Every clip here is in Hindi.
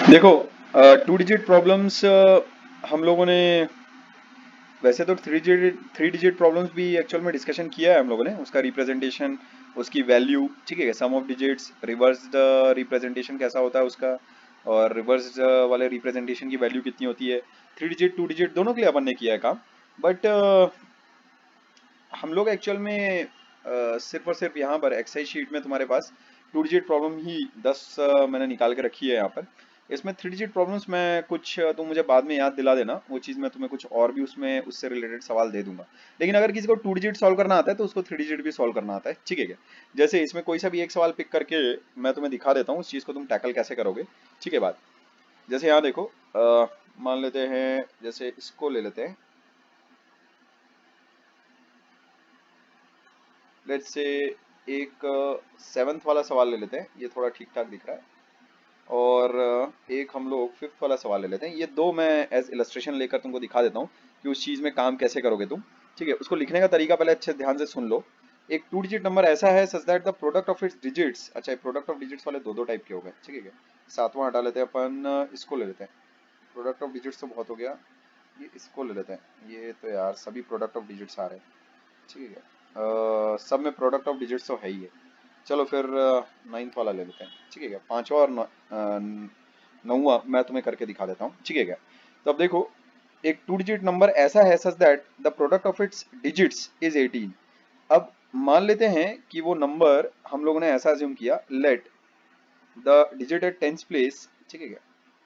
देखो, 2 डिजिट प्रॉब्लम्स हम लोगों ने वैसे तो थ्री डिजिट प्रॉब्लम्स भी एक्चुअल में डिस्कशन किया है हम लोगों ने, उसका रिप्रेजेंटेशन, उसकी वैल्यू, ठीक है, sum of digits, reverse representation कैसा होता है उसका, और रिवर्स वाले रिप्रेजेंटेशन की वैल्यू कितनी होती है। 3 डिजिट 2 डिजिट दोनों के लिए अपन ने किया है काम। बट हम लोग एक्चुअल में सिर्फ और सिर्फ यहाँ पर एक्सरसाइज शीट में तुम्हारे पास 2 डिजिट प्रॉब्लम ही 10 मैंने निकाल के रखी है यहाँ पर। इसमें 3 डिजिट प्रॉब्लम्स मैं कुछ तुम मुझे बाद में याद दिला देना, वो चीज़ मैं तुम्हें कुछ और भी उसमें उससे रिलेटेड सवाल दे दूंगा। लेकिन अगर किसी को 2 डिजिट सॉल्व करना आता है तो उसको 3 डिजिट भी सॉल्व करना आता है, ठीक है क्या। जैसे इसमें कोई सा भी एक सवाल पिक करके मैं तुम्हें दिखा देता हूँ उस चीज़ को तुम टैकल कैसे करोगे, ठीक है बात। जैसे यहाँ देखो, मान लेते हैं, जैसे इसको ले लेते हैं, लेट्स से एक 7th वाला सवाल ले लेते हैं, ये थोड़ा ठीक ठाक दिख रहा है। और एक हम लोग 5th वाला सवाल ले लेते हैं। ये दो मैं एज इलस्ट्रेशन लेकर तुमको दिखा देता हूँ कि उस चीज़ में काम कैसे करोगे तुम, ठीक है। उसको लिखने का तरीका पहले अच्छे ध्यान से सुन लो। एक 2 डिजिट नंबर ऐसा है such that the product of its digits, अच्छा प्रोडक्ट ऑफ डिजिट्स वाले दो दो टाइप के हो गए, ठीक है क्या। सातवां हटा लेते हैं अपन, इसको ले लेते हैं। प्रोडक्ट ऑफ डिजिट्स तो बहुत हो गया, ये इसको ले लेते हैं। ये तो यार सभी प्रोडक्ट ऑफ डिजिट्स आ रहे हैं, ठीक है। सब में प्रोडक्ट ऑफ डिजिट्स तो है ही है। चलो फिर 9th वाला ले लेते हैं, ठीक है क्या। पांचवा और 9वां मैं तुम्हें करके दिखा देता हूँ, ठीक है क्या। तो अब देखो, एक 2 डिजिट नंबर ऐसा है such that the product of its digits is 18। अब मान लेते हैं कि वो नंबर हम लोगों ने ऐसा अज्यूम किया, let the digit at tens place, ठीक है क्या,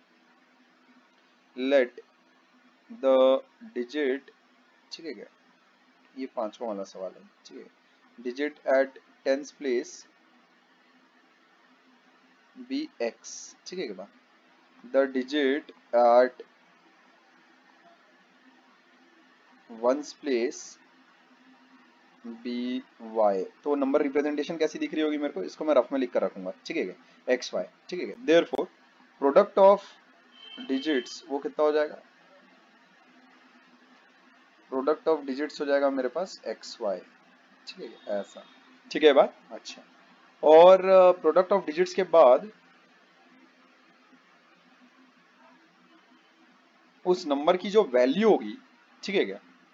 लेट द डिजिट, ठीक है क्या, ये पांचवा वाला सवाल है, ठीक है। Digit at tens place be x, ठीक है क्या। The digit at ones place be y. तो नंबर रिप्रेजेंटेशन कैसी दिख रही होगी मेरे को, इसको मैं रफ में लिख कर रखूंगा, ठीक है क्या, एक्स वाई, ठीक है क्या। देयरफॉर प्रोडक्ट ऑफ डिजिट्स वो कितना हो जाएगा, प्रोडक्ट ऑफ डिजिट्स हो जाएगा मेरे पास एक्स वाई, ठीक है क्या, ऐसा, ठीक है बात। अच्छा, और प्रोडक्ट ऑफ डिजिट्स के बाद उस नंबर की जो वैल्यू होगी, ठीक है क्या,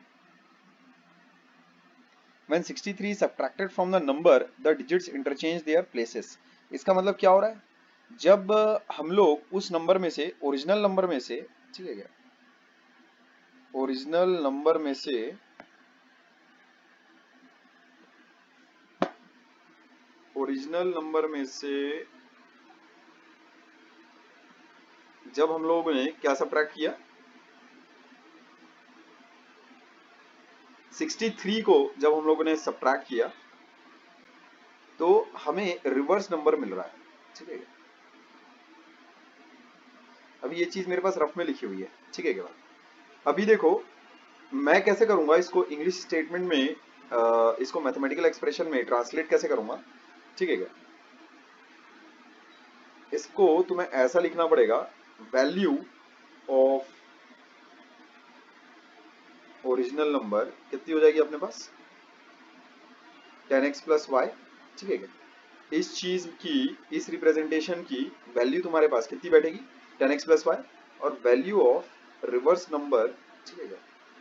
when 63 is subtracted from the number the digits interchange their places। इसका मतलब क्या हो रहा है, जब हम लोग उस नंबर में से, ओरिजिनल नंबर में से, ठीक है क्या, ओरिजिनल नंबर में से, ओरिजिनल नंबर में से जब हम लोगों ने क्या सब्ट्रैक्ट किया, 63 को जब हम लोगों ने सब्ट्रैक्ट किया तो हमें रिवर्स नंबर मिल रहा है, ठीक है। अभी ये चीज मेरे पास रफ में लिखी हुई है, ठीक है क्या। अभी देखो मैं कैसे करूंगा इसको इंग्लिश स्टेटमेंट में, इसको मैथमेटिकल एक्सप्रेशन में ट्रांसलेट कैसे करूंगा, ठीक है क्या। इसको तुम्हें ऐसा लिखना पड़ेगा, वैल्यू ऑफ ओरिजिनल नंबर कितनी हो जाएगी अपने पास, 10x प्लस वाई, ठीक है क्या। इस चीज की, इस रिप्रेजेंटेशन की वैल्यू तुम्हारे पास कितनी बैठेगी, 10x प्लस वाई, और वैल्यू ऑफ रिवर्स नंबर, ठीक है क्या,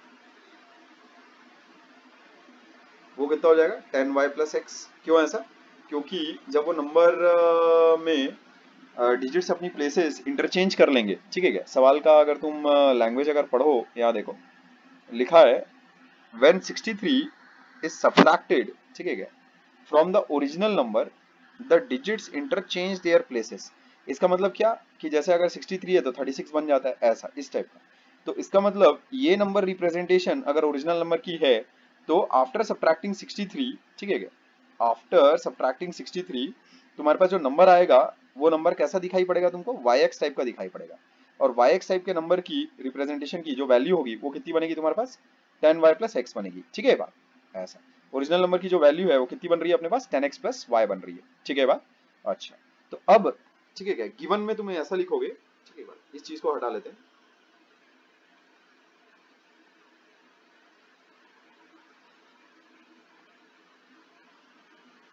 वो कितना हो जाएगा, 10y प्लस एक्स। क्यों ऐसा, क्योंकि जब वो नंबर में डिजिट्स अपनी प्लेसेस इंटरचेंज कर लेंगे, ठीक है क्या। सवाल का अगर तुम लैंग्वेज अगर पढ़ो, यहाँ देखो लिखा है, when 63 is subtracted, ठीक है क्या, from the original number the digits interchange their places। इसका मतलब क्या, कि जैसे अगर 63 है तो 36 बन जाता है, ऐसा इस टाइप का। तो इसका मतलब ये नंबर रिप्रेजेंटेशन अगर ओरिजिनल नंबर की है तो आफ्टर सब्ट्रैक्टिंग 63, ठीक है क्या, आफ्टर सब्ट्रैक्टिंग 63 तुम्हारे पास जो नंबर आएगा वो नंबर कैसा दिखाई पड़ेगा तुमको, वाई एक्स टाइप का दिखाई पड़ेगा। और वाई एक्स टाइप के नंबर की रिप्रेजेंटेशन की जो वैल्यू होगी वो कितनी बनेगी तुम्हारे पास, 10y प्लस एक्स बनेगी, ठीक है बात, ऐसा। ओरिजिनल नंबर की जो वैल्यू है वो कितनी बन रही है अपने पास, 10x प्लस वाई बन रही है, ठीक है बात। अच्छा, तो अब ठीक है क्या, गिवन में तुम्हें ऐसा लिखोगे, ठीक है बात, इस चीज को हटा लेते हैं,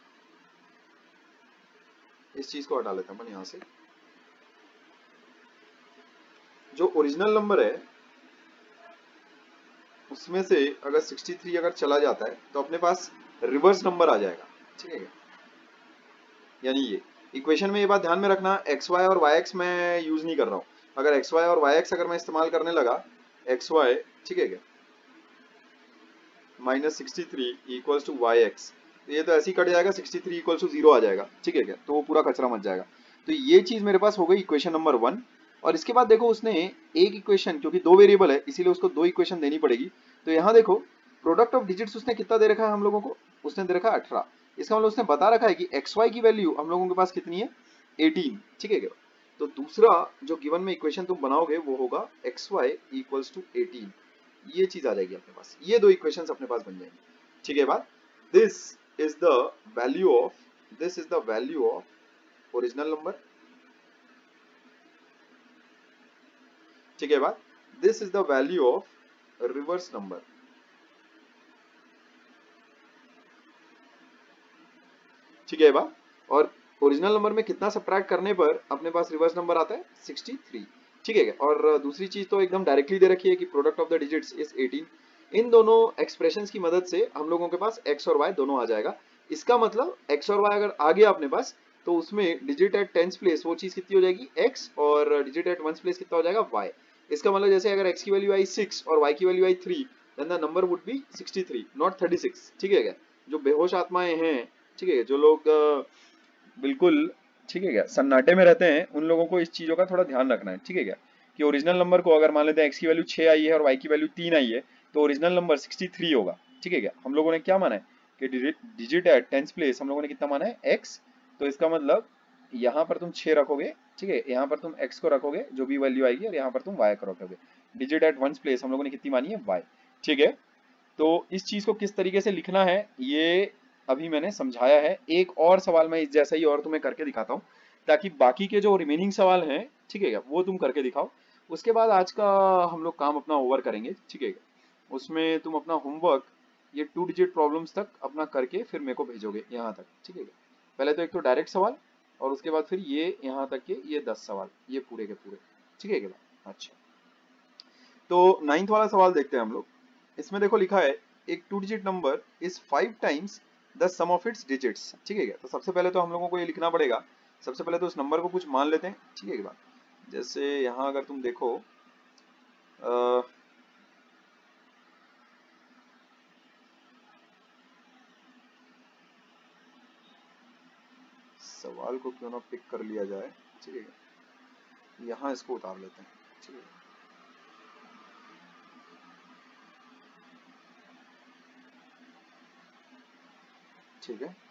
इस चीज को हटा लेते हैं अपन यहाँ से। जो ओरिजिनल नंबर है उसमें से अगर 63 अगर चला जाता है तो अपने पास रिवर्स नंबर आ जाएगा, ठीक है। यानी ये इक्वेशन में ये बात ध्यान में रखना, एक्स वाई और वाई एक्स मैं यूज नहीं कर रहा हूँ। अगर एक्स वाई और वाई एक्स अगर मैं इस्तेमाल करने लगा, एक्स वाई, ठीक है क्या, -63 इक्वल्स टू वाई एक्स, तो ये तो ऐसे ही कट जाएगा, 63 इक्वल्स टू 0 आ जाएगा, ठीक है क्या, तो वो पूरा कचरा मच जाएगा। तो ये चीज मेरे पास हो गई इक्वेशन नंबर 1। और इसके बाद देखो उसने एक इक्वेशन, क्योंकि दो वेरिएबल है इसीलिए उसको दो इक्वेशन देनी पड़ेगी। तो यहाँ देखो प्रोडक्ट ऑफ डिजिट्स उसने कितना दे रखा है हम लोगों को, उसने दे रखा है 18। इसका मतलब उसने बता रखा है कि एक्स वाई की वैल्यू हम लोगों के पास कितनी है, 18, ठीक है क्या। तो दूसरा जो गिवन में इक्वेशन तुम बनाओगे वो होगा एक्स वाई इक्वल्स टू 18, ये चीज आ जाएगी अपने पास, ये दो इक्वेशंस अपने पास बन जाएंगी, ठीक है बात। This is the value of, this is the value of original number, ठीक है बात। This is the value of reverse number, ठीक है बात। और ओरिजिनल नंबर में कितना सबट्रैक्ट करने पर अपने पास रिवर्स नंबर आता है, 63, ठीक है। और दूसरी चीज तो एकदम डायरेक्टली दे रखी है कि product of the digits is 18। इन दोनों एक्सप्रेशंस की मदद से हम लोगों के पास एक्स और वाई दोनों आ जाएगा। इसका मतलब एक्स और वाई अगर आ गया अपने पास तो उसमें डिजिट एट टेंस प्लेस वो चीज कितनी हो जाएगी, एक्स, और डिजिट एट वंस प्लेस कितना हो जाएगा, वाई। इसका मतलब जैसे अगर एक्स की वैल्यू आई 6 और वाई की वैल्यू आई 3, then the number would be 63 not 36, ठीक है क्या। जो बेहोश आत्माएं हैं, ठीक है, जो लोग बिल्कुल, ठीक है क्या, सन्नाटे में रहते हैं, उन लोगों को इस चीजों का थोड़ा ध्यान रखना है, ठीक है क्या, कि ओरिजिनल नंबर को अगर मान लेते हैं एक्स की वैल्यू 6 आई है और वाई की वैल्यू 3 आई है, तो ओरिजिनल नंबर 63 होगा, ठीक है क्या। हम लोगों ने क्या माना है कि डिजिट एट टेंस प्लेस हम लोगों ने कितना माना है, एक्स। तो इसका मतलब यहाँ पर तुम 6 रखोगे, ठीक है, यहाँ पर तुम एक्स को रखोगे जो भी वैल्यू आएगी, और यहाँ पर तुम वाई को रखोगे। डिजिट एट वंस प्लेस हम लोगों ने कितनी मानी है, वाई, ठीक है। तो इस चीज को किस तरीके से लिखना है ये अभी मैंने समझाया है। एक और सवाल मैं इस जैसा ही और तुम्हें करके दिखाता हूँ, ताकि बाकी के जो रिमेनिंग सवाल हैं, ठीक है क्या, वो तुम करके दिखाओ। उसके बाद आज का हम लोग काम अपना ओवर करेंगे, ठीक है। उसमें तुम अपना होमवर्क ये 2 डिजिट प्रॉब्लम्स तक अपना करके फिर मेरे को भेजोगे यहाँ तक, ठीक है। पहले तो एक तो डायरेक्ट सवाल, और उसके बाद फिर ये यहाँ तक के ये 10 सवाल, ये पूरे के पूरे, ठीक है क्या। अच्छा, तो 9th वाला सवाल देखते हैं हम लोग। इसमें देखो लिखा है एक 2 digit number is 5 times the sum of its digits, ठीक है क्या। तो सबसे पहले तो हम लोगों को ये लिखना पड़ेगा, सबसे पहले तो उस नंबर को कुछ मान लेते हैं, ठीक है क्या। जैसे यहाँ अगर तुम देखो सवाल को क्यों ना पिक कर लिया जाए, ठीक है, यहाँ इसको उतार लेते हैं, ठीक है। ठीक है,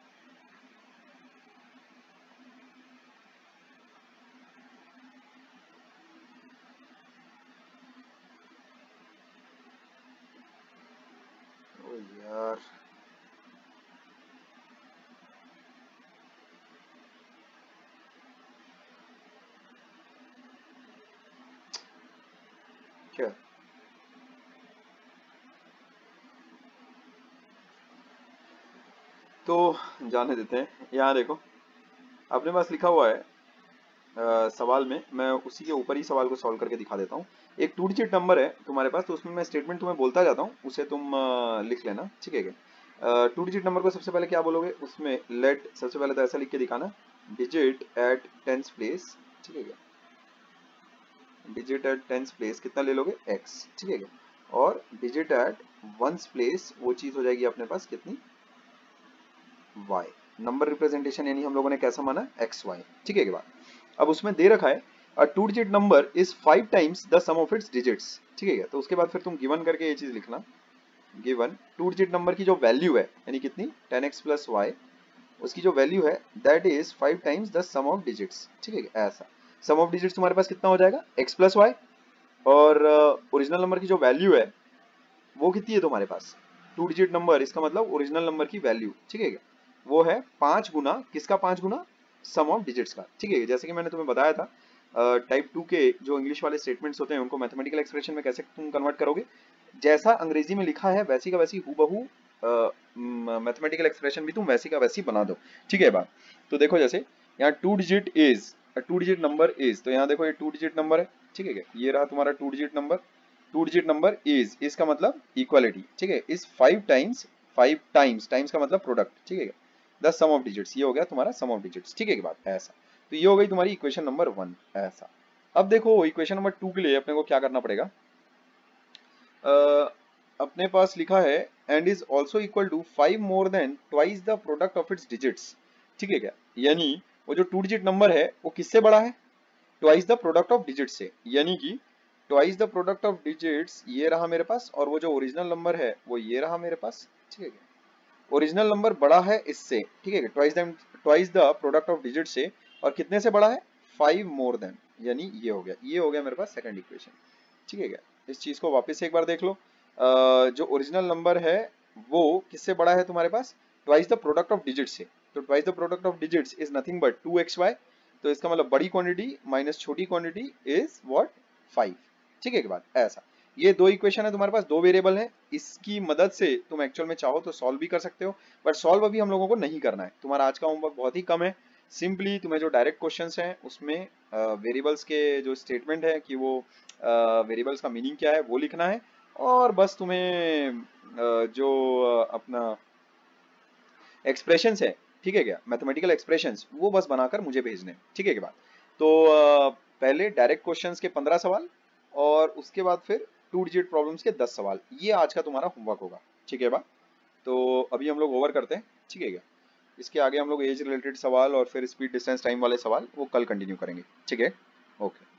ओ यार, क्या, तो जाने देते हैं। यहाँ देखो अपने पास लिखा हुआ है सवाल में, मैं उसी के ऊपर ही सवाल को सॉल्व करके दिखा देता हूँ। एक 2 डिजिट नंबर है तुम्हारे पास, तो उसमें मैं स्टेटमेंट तुम्हें बोलता जाता हूँ, उसे तुम लिख लेना, ठीक है क्या। 2 डिजिट नंबर को सबसे पहले क्या बोलोगे, उसमें लेट, सबसे पहले तो ऐसा लिख के दिखाना, डिजिट एट टेंस प्लेस, ठीक है क्या, डिजिट एट टेंस प्लेस कितना ले लोगे, x, ठीक है क्या। और डिजिट एट वंस प्लेस वो चीज हो जाएगी अपने पास कितनी, y। नंबर रिप्रेजेंटेशन यानी हम लोगों ने कैसा माना, एक्स वाई, ठीक है क्या। अब उसमें दे रखा है a 2 digit number is 5 times the sum of its digits, ठीक है क्या। तो उसके बाद फिर तुम गिवन करके ये चीज लिखना, गिवन 2 डिजिट नंबर की जो वैल्यू है यानी कितनी, 10x प्लस वाई, उसकी जो वैल्यू है that is 5 times the sum of digits, ठीक है क्या। ऐसा सम ऑफ डिजिट्स तुम्हारे पास कितना हो जाएगा, x प्लस वाई, और ओरिजिनल नंबर की जो वैल्यू है वो कितनी है तुम्हारे पास, 2 डिजिट नंबर, इसका मतलब ओरिजिनल नंबर की वैल्यू, ठीक है क्या, वो है 5 गुना किसका, 5 गुना सम ऑफ डिजिट्स का, ठीक है। जैसे कि मैंने तुम्हें बताया था टाइप 2 के जो इंग्लिश वाले स्टेटमेंट्स होते हैं उनको मैथमेटिकल एक्सप्रेशन में कैसे तुम कन्वर्ट करोगे, जैसा अंग्रेजी में लिखा है वैसी का वैसी हूबहू मैथमेटिकल एक्सप्रेशन भी तुम वैसी का वैसी बना दो, ठीक है बात। तो देखो जैसे यहाँ 2 digit is two digit number is, तो यहाँ देखो ये टू डिजिट नंबर है, ठीक है क्या, ये रहा तुम्हारा two digit number, two digit number is का मतलब इक्वालिटी, ठीक है, इज फाइव टाइम्स, टाइम्स का मतलब प्रोडक्ट, ठीक है, द सम ऑफ डिजिट्स, ये हो गया तुम्हारा सम ऑफ डिजिट्स, ठीक है की बात ऐसा। तो ये हो गई तुम्हारी इक्वेशन नंबर 1 ऐसा। अब देखो इक्वेशन नंबर 2 के लिए अपने को क्या करना पड़ेगा, अपने पास लिखा है and is also equal to 5 more than twice the product of its digits, ठीक है क्या, यानी वो जो टू डिजिट नंबर है वो किससे बड़ा है, twice the product of digit से, यानी कि twice the product of digits ये रहा मेरे पास, और वो जो ओरिजिनल नंबर है वो ये रहा मेरे पास, ठीक है, ओरिजिनल नंबर बड़ा है इससे, ठीक है, twice the product of digit से, और कितने से बड़ा है, 5 मोर देन, यानी ये हो गया, ये हो गया मेरे पास सेकंड इक्वेशन, ठीक है क्या। इस चीज को वापस से एक बार देख लो, जो ओरिजिनल नंबर है वो किससे बड़ा है तुम्हारे पास, twice the product of digit से, तो twice the product of digits is nothing but 2xy, तो इसका मतलब बड़ी क्वांटिटी माइनस छोटी क्वांटिटी इज व्हाट 5, ठीक है की बात ऐसा। ये दो इक्वेशन है तुम्हारे पास, दो वेरिएबल है, इसकी मदद से तुम एक्चुअल में चाहो तो सॉल्व भी कर सकते हो, बट सॉल्व अभी हम लोगों को नहीं करना है, तुम्हारा आज का होमवर्क बहुत ही कम है, सिंपली तुम्हें जो डायरेक्ट क्वेश्चंस हैं उसमें वेरिएबल्स के जो स्टेटमेंट है कि वो वेरिएबल्स का मीनिंग क्या है वो लिखना है, और बस तुम्हें जो अपना एक्सप्रेशंस है, ठीक है क्या, मैथमेटिकल एक्सप्रेशंस वो बस बनाकर मुझे भेजने, ठीक है क्या बात। तो पहले डायरेक्ट क्वेश्चंस के 15 सवाल, और उसके बाद फिर टू डिजिट प्रॉब्लम्स के 10 सवाल, ये आज का तुम्हारा होमवर्क होगा, ठीक है बा। तो अभी हम लोग ओवर करते हैं, ठीक है क्या, इसके आगे हम लोग एज रिलेटेड सवाल और फिर स्पीड डिस्टेंस टाइम वाले सवाल वो कल कंटिन्यू करेंगे, ठीक है, ओके।